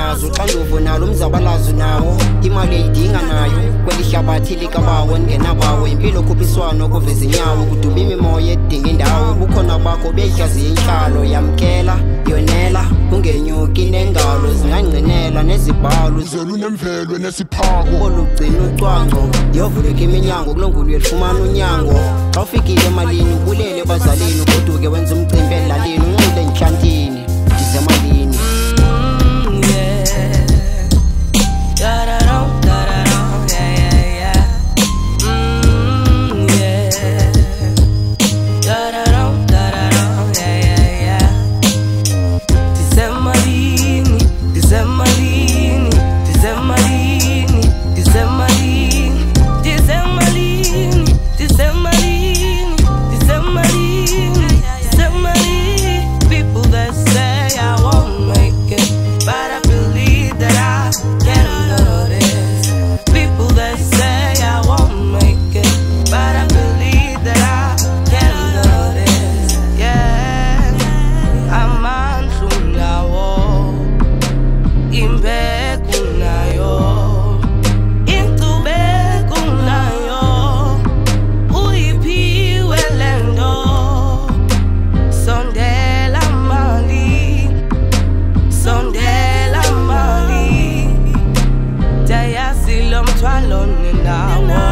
nazo xanduvu nalo umzabalazo nawo imali eyidinga nayo kweli hlabathi likabawo ngenabawo impilo khuphiswano kuveza inyawo kuduma imimoya edinga indawo bukhona bakho beyihlaziya inhlalo yamkela yonela ungenyuki nengalo zingangcinela nezibhalo zelunemvelo nesiphako olugcina ucwango yovuleka iminyango kulongulu yelifumana unyango xa ufikile emalini ubulele ebazalini ugoduke wenza umcimbi elalini unxule entlantini ndizemalini Alone in our world.